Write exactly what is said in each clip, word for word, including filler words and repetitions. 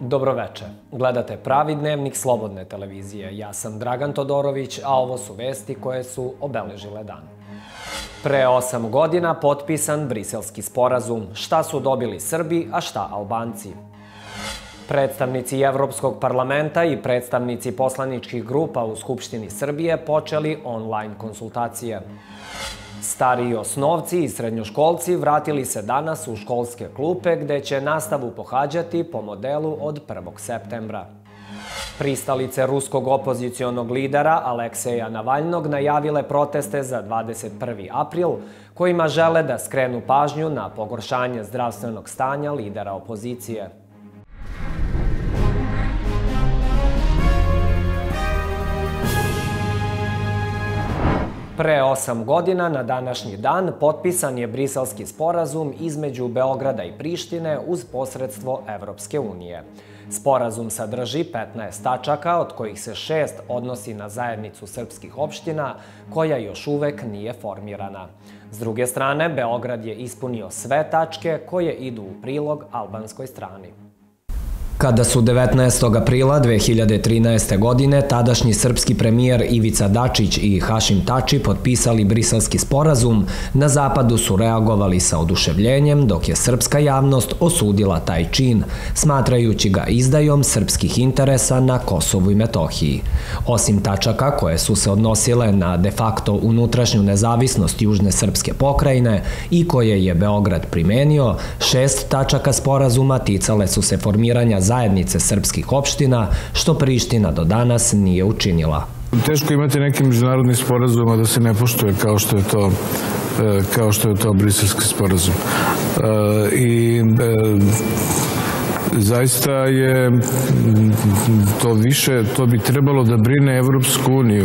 Dobroveče. Gledate Pravi dnevnik Slobodne televizije. Ja sam Dragan Todorović, a ovo su vesti koje su obeležile dan. Pre osam godina potpisan Briselski sporazum. Šta su dobili Srbi, a šta Albanci? Predstavnici Evropskog parlamenta i predstavnici poslaničkih grupa u Skupštini Srbije počeli online konsultacije. Stariji osnovci i srednjoškolci vratili se danas u školske klupe gde će nastavu pohađati po modelu od prvog septembra. Pristalice ruskog opozicionog lidera Alekseja Navalnog najavile proteste za dvadeset prvi april, kojima žele da skrenu pažnju na pogoršanje zdravstvenog stanja lidera opozicije. Pre osam godina, na današnji dan, potpisan je Briselski sporazum između Beograda i Prištine uz posredstvo Evropske unije. Sporazum sadrži petnaest tačaka, od kojih se šest odnosi na zajednicu srpskih opština, koja još uvek nije formirana. S druge strane, Beograd je ispunio sve tačke koje idu u prilog albanskoj strani. Kada su devetnaestog aprila dve hiljade trinaeste. godine tadašnji srpski premijer Ivica Dačić i Hašim Tači potpisali Briselski sporazum, na zapadu su reagovali sa oduševljenjem, dok je srpska javnost osudila taj čin, smatrajući ga izdajom srpskih interesa na Kosovu i Metohiji. Osim tačaka koje su se odnosile na de facto unutrašnju nezavisnost južne srpske pokrajine i koje je Beograd primenio, šest tačaka sporazuma ticale su se formiranja zajednice srpskih opština, što Priština do danas nije učinila. Teško imati neki međunarodni sporazum, a da se ne poštuje kao što je to kao što je to Briselski sporazum. I zaista je to više, to bi trebalo da brine Evropsku uniju,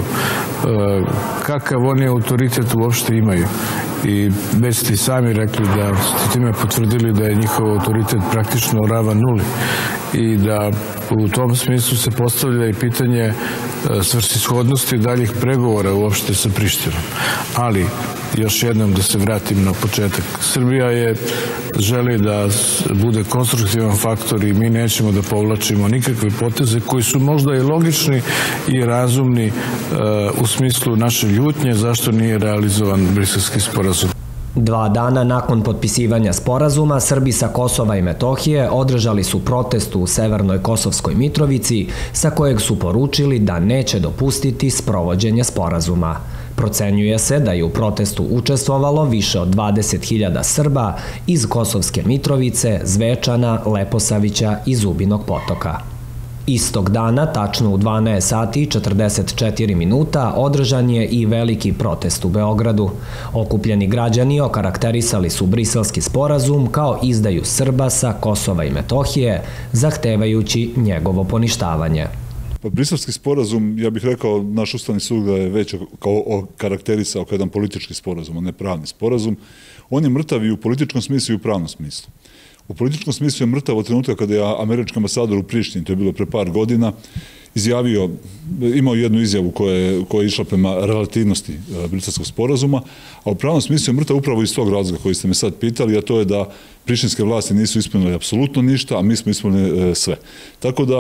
kakav oni autoritet uopšte imaju. I već ste i sami rekli da ste time potvrdili da je njihov autoritet praktično ravan nuli i da u tom smislu se postavlja i pitanje svrsishodnosti daljih pregovora uopšte sa Prištinom. Ali, još jednom da se vratim na početak, Srbija je želi da bude konstruktivan faktor i mi nećemo da povlačimo nikakve poteze koji su možda i logični i razumni u smislu naše ljutnje zašto nije realizovan Briselski sporazum. Dva dana nakon potpisivanja sporazuma, Srbi sa Kosova i Metohije održali su protest u Severnoj Kosovskoj Mitrovici, sa kojeg su poručili da neće dopustiti sprovođenje sporazuma. Procenjuje se da je u protestu učestvovalo više od dvadeset hiljada Srba iz Kosovske Mitrovice, Zvečana, Leposavića i Zubinog Potoka. Istog dana, tačno u dvanaest sati i četrdeset četiri minuta, održan je i veliki protest u Beogradu. Okupljeni građani okarakterisali su Briselski sporazum kao izdaju Srba sa Kosova i Metohije, zahtevajući njegovo poništavanje. Briselski sporazum, ja bih rekao, naš Ustavni sud ga je već okarakterisao kao jedan politički sporazum, a ne pravni sporazum. On je mrtav i u političkom smislu i u pravnom smislu. U političkom smislu je mrtav od trenutka kada je američki ambasador u Prištini, to je bilo pre par godina, izjavio, imao jednu izjavu koja je išla prema relativnosti Briselskog sporazuma, a u pravnom smislu je mrtav upravo iz tog razloga koji ste me sad pitali, a to je da prištinske vlasti nisu ispunile apsolutno ništa, a mi smo ispunili sve. Tako da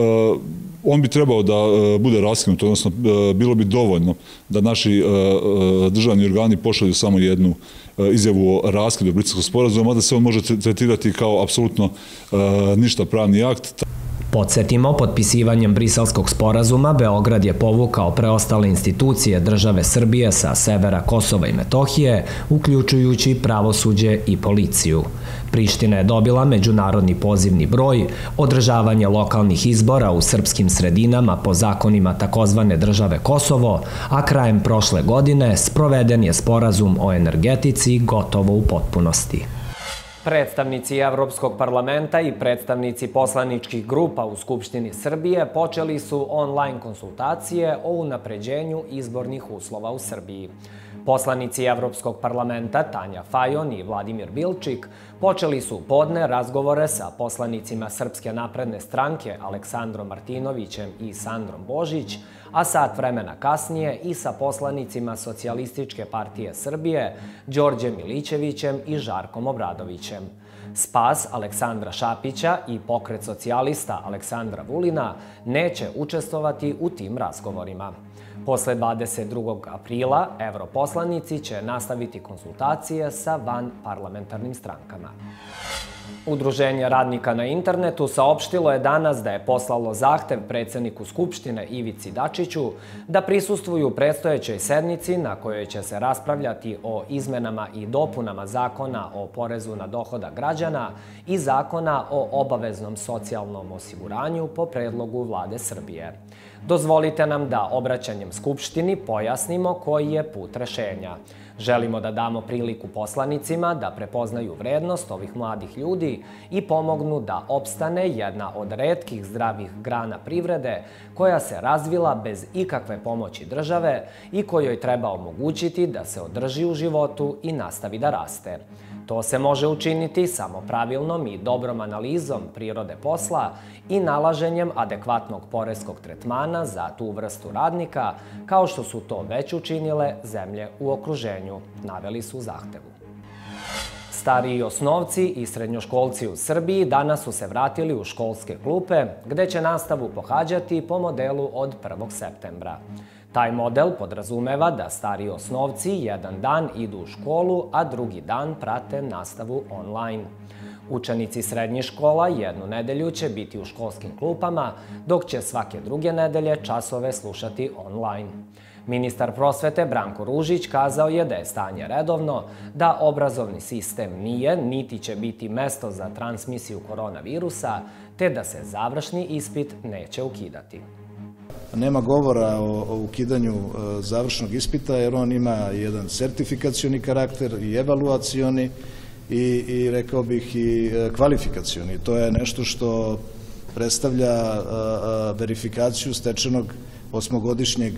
on bi trebao da bude raskinut, odnosno bilo bi dovoljno da naši državni organi pošalju samo jednu izjavu o raskidu Briselskog sporazuma, da se on može tretirati kao apsolutno ništa pravni akt. Podsjetimo, potpisivanjem Briselskog sporazuma Beograd je povukao preostale institucije države Srbije sa severa Kosova i Metohije, uključujući pravosuđe i policiju. Priština je dobila međunarodni pozivni broj, održavanje lokalnih izbora u srpskim sredinama po zakonima takozvane države Kosovo, a krajem prošle godine sproveden je sporazum o energetici gotovo u potpunosti. Predstavnici Evropskog parlamenta i predstavnici poslaničkih grupa u Skupštini Srbije počeli su online konsultacije o unapređenju izbornih uslova u Srbiji. Poslanici Evropskog parlamenta Tanja Fajon i Vladimir Bilčik počeli su podne razgovore sa poslanicima Srpske napredne stranke Aleksandrom Martinovićem i Sandrom Božić, a sat vremena kasnije i sa poslanicima Socijalističke partije Srbije Đorđem Milićevićem i Žarkom Obradovićem. Spas Aleksandra Šapića i Pokret socijalista Aleksandra Vulina neće učestvovati u tim razgovorima. Posle dvadeset drugog aprila evroposlanici će nastaviti konsultacije sa vanparlamentarnim strankama. Udruženje radnika na internetu saopštilo je danas da je poslalo zahtev predsedniku Skupštine Ivici Dačiću da prisustvuju predstojećoj sednici na kojoj će se raspravljati o izmenama i dopunama Zakona o porezu na dohodak građana i Zakona o obaveznom socijalnom osiguranju po predlogu Vlade Srbije. Dozvolite nam da obraćanjem Skupštini pojasnimo koji je put rešenja. Želimo da damo priliku poslanicima da prepoznaju vrednost ovih mladih ljudi i pomognu da opstane jedna od retkih zdravih grana privrede koja se razvila bez ikakve pomoći države i kojoj treba omogućiti da se održi u životu i nastavi da raste. To se može učiniti samo pravilnom i dobrom analizom prirode posla i nalaženjem adekvatnog poreskog tretmana za tu vrstu radnika, kao što su to već učinile zemlje u okruženju, naveli su u zahtevu. Stariji osnovci i srednjoškolci u Srbiji danas su se vratili u školske klupe, gde će nastavu pohađati po modelu od prvog septembra. Taj model podrazumeva da stariji osnovci jedan dan idu u školu, a drugi dan prate nastavu online. Učenici srednjih škola jednu nedelju će biti u školskim klupama, dok će svake druge nedelje časove slušati online. Ministar prosvete Branko Ružić kazao je da je stanje redovno, da obrazovni sistem nije niti će biti mesto za transmisiju koronavirusa, te da se završni ispit neće ukidati. Nema govora o ukidanju završnog ispita jer on ima jedan sertifikacioni karakter i evaluacioni i rekao bih i kvalifikacioni. To je nešto što predstavlja verifikaciju stečenog osmogodišnjeg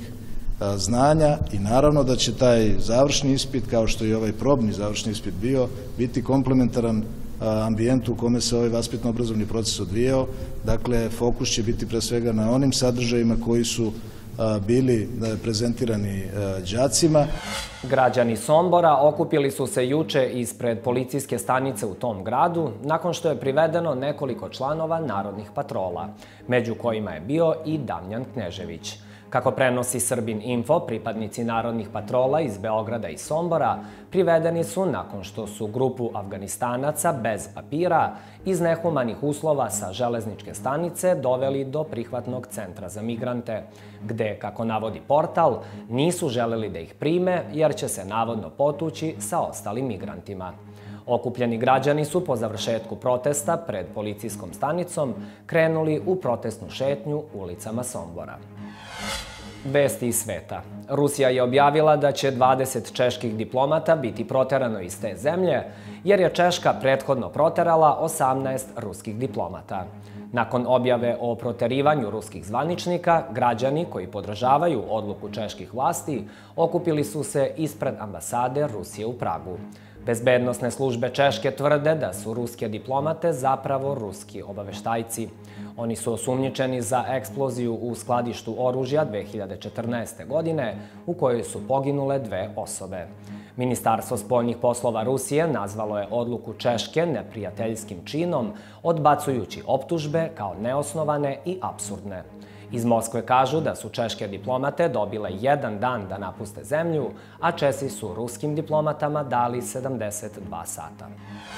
znanja i naravno da će taj završni ispit, kao što je ovaj probni završni ispit bio, biti komplementaran ambijentu u kome se ovaj vaspitno-obrazovni proces odvijao. Dakle, fokus će biti pre svega na onim sadržajima koji su bili prezentirani đacima. Građani Sombora okupili su se juče ispred policijske stanice u tom gradu, nakon što je privedeno nekoliko članova narodnih patrola, među kojima je bio i Damjan Knežević. Kako prenosi Srbin Info, pripadnici narodnih patrola iz Beograda i Sombora privedeni su nakon što su grupu Afganistanaca bez papira iz nehumanih uslova sa železničke stanice doveli do prihvatnog centra za migrante, gde, kako navodi portal, nisu želeli da ih prime jer će se navodno potući sa ostalim migrantima. Okupljeni građani su po završetku protesta pred policijskom stanicom krenuli u protestnu šetnju ulicama Sombora. Vesti iz sveta. Rusija je objavila da će dvadeset čeških diplomata biti proterano iz te zemlje, jer je Češka prethodno proterala osamnaest ruskih diplomata. Nakon objave o proterivanju ruskih zvaničnika, građani koji podržavaju odluku čeških vlasti okupili su se ispred ambasade Rusije u Pragu. Bezbednosne službe Češke tvrde da su ruske diplomate zapravo ruski obaveštajci. Oni su osumnjičeni za eksploziju u skladištu oružja dve hiljade četrnaeste. godine, u kojoj su poginule dve osobe. Ministarstvo spoljnih poslova Rusije nazvalo je odluku Češke neprijateljskim činom, odbacujući optužbe kao neosnovane i apsurdne. Iz Moskve kažu da su češke diplomate dobile jedan dan da napuste zemlju, a Česi su ruskim diplomatama dali sedamdeset dva sata.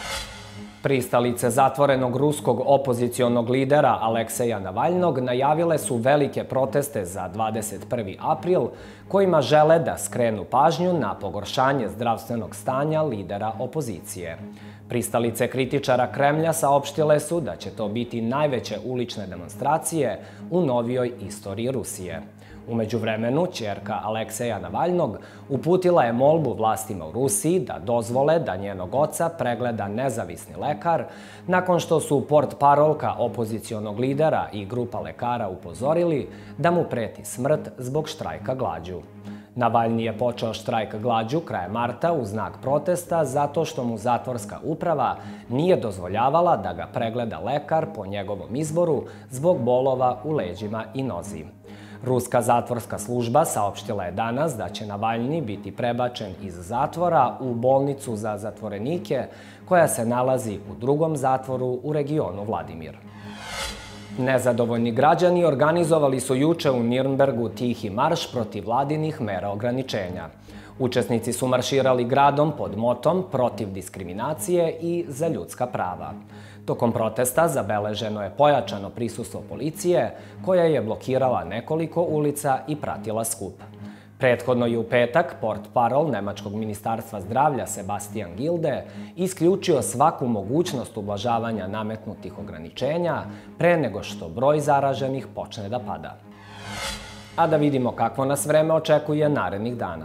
Pristalice zatvorenog ruskog opozicionog lidera Alekseja Navaljnog najavile su velike proteste za dvadeset prvi april, kojima žele da skrenu pažnju na pogoršanje zdravstvenog stanja lidera opozicije. Pristalice kritičara Kremlja saopštile su da će to biti najveće ulične demonstracije u novijoj istoriji Rusije. U međuvremenu, ćerka Alekseja Navaljnog uputila je molbu vlastima u Rusiji da dozvole da njenog oca pregleda nezavisni lekar, nakon što su portparolka opozicionog lidera i grupa lekara upozorili da mu preti smrt zbog štrajka glađu. Navaljni je počeo štrajk glađu krajem marta u znak protesta zato što mu zatvorska uprava nije dozvoljavala da ga pregleda lekar po njegovom izboru zbog bolova u leđima i nozi. Ruska zatvorska služba saopštila je danas da će Navalni biti prebačen iz zatvora u bolnicu za zatvorenike koja se nalazi u drugom zatvoru u regionu Vladimir. Nezadovoljni građani organizovali su juče u Nirnbergu tihi marš protiv vladinih mera ograničenja. Učesnici su marširali gradom pod motom protiv diskriminacije i za ljudska prava. Tokom protesta zabeleženo je pojačano prisustvo policije koja je blokirala nekoliko ulica i pratila skup. Prethodno je u petak portparol Nemačkog ministarstva zdravlja Sebastian Gilde isključio svaku mogućnost ublažavanja nametnutih ograničenja pre nego što broj zaraženih počne da pada. A da vidimo kakvo nas vreme očekuje narednih dana.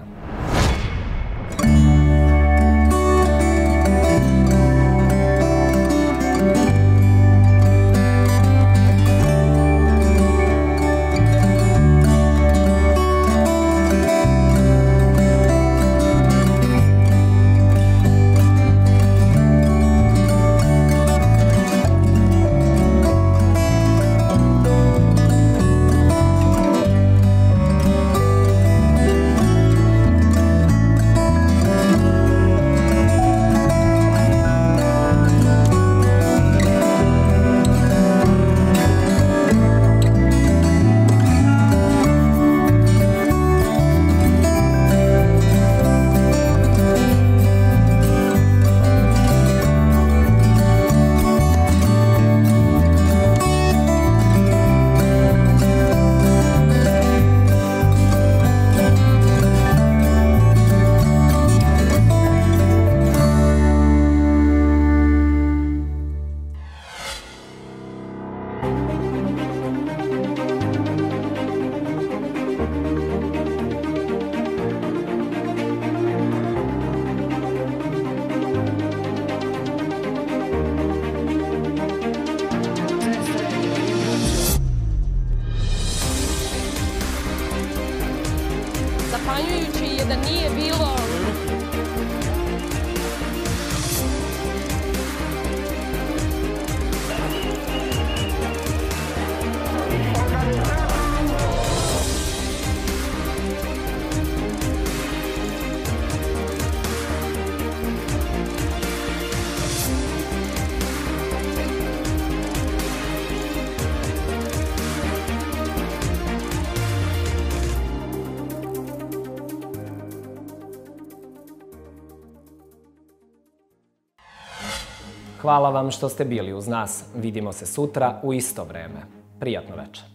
Zapanjujuće je da nije bilo Hvala vam što ste bili uz nas. Vidimo se sutra u isto vreme. Prijatno večer.